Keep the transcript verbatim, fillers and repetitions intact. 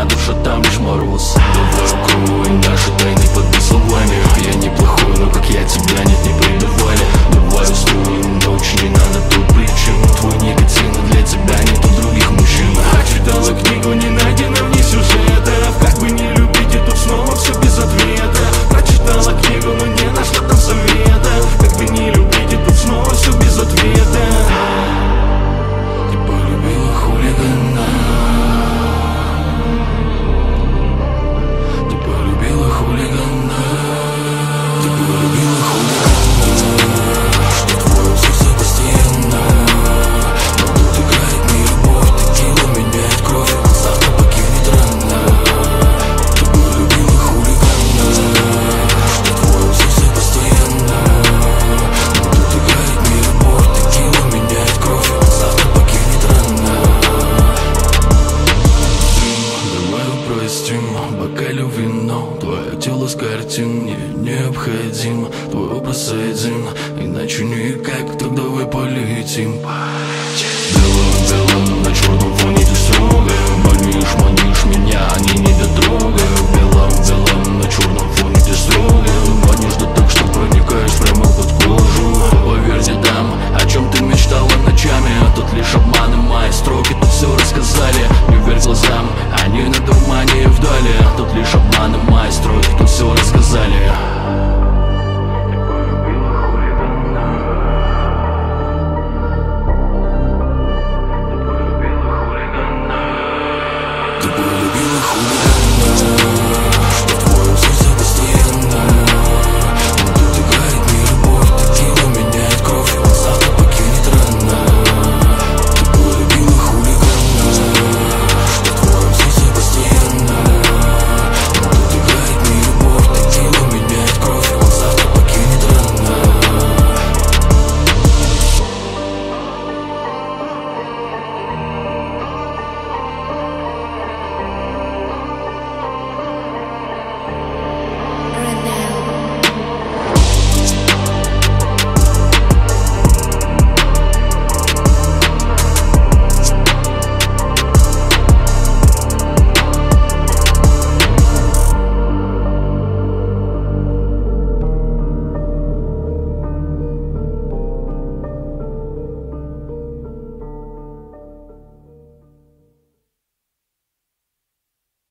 душа, там лишь мороз. Давай укрой наши тайны под словами. Я неплохой, но как я тебя нет, не предавали. Давай устроим ночь, не надо тут причин. Твой никотин, и для тебя нету других мужчин. А читала книгу, не найдено в ней сюжетов. Как бы не любить, и тут снова все без ответа. Прочитала книгу, но не нашла там совета. Как бы не любить, и тут снова все без ответа. Ты полюбила хулигана. Ты полюбила хулигана. Ты полюбила хулигана. Что твой сердце постоянно. Но тут играет не любовь. Текила меняет кровь, завтра покинет рано. Ты полюбила хулигана. Что твой сердце постоянно. Но тут играет не любовь. Текила меняет кровь, завтра покинет рано. Давай упростим, бокалю вино. Твое тело с картин мне необходим. Твой образ один, иначе никак. Так давай полетим. Белым-белым на черном фоне ты строго. Манишь, манишь меня, они не дотрогают. Белым-белым на черном фоне ты строго. Манишь да так, что проникаешь прямо под кожу. Поверьте там, о чем ты мечтала ночами. А тут лишь обманы мои строки, тут все рассказали. Не верь глазам, они на дурмане и вдали. Тут лишь обманы мои строки, тут все рассказали. Ты полюбила хулигана.